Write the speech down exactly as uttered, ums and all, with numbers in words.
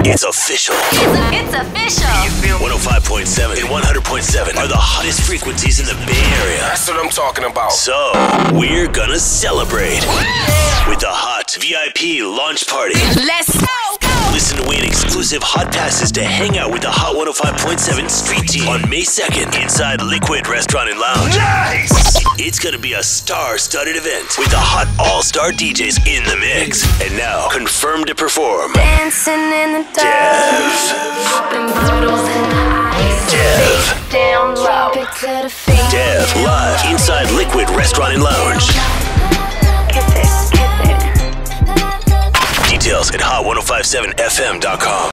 It's official. It's, it's official. one oh five point seven and one hundred point seven are the hottest frequencies in the Bay Area. That's what I'm talking about. So, we're gonna celebrate with the hot V I P launch party. Let's go. Listen to win exclusive hot passes to hang out with the Hot one oh five point seven Street Team on May second inside Liquid Restaurant and Lounge. Nice! It's gonna be a star-studded event with the hot all-star D Js in the mix. And now, confirmed to perform. Dancing in the dark, popping bottles in the ice. Dev. Down low, drop it to the feet. Dev, live inside Liquid Restaurant and Lounge. Kiss it, kiss it. Details at hot ten fifty-seven F M dot com.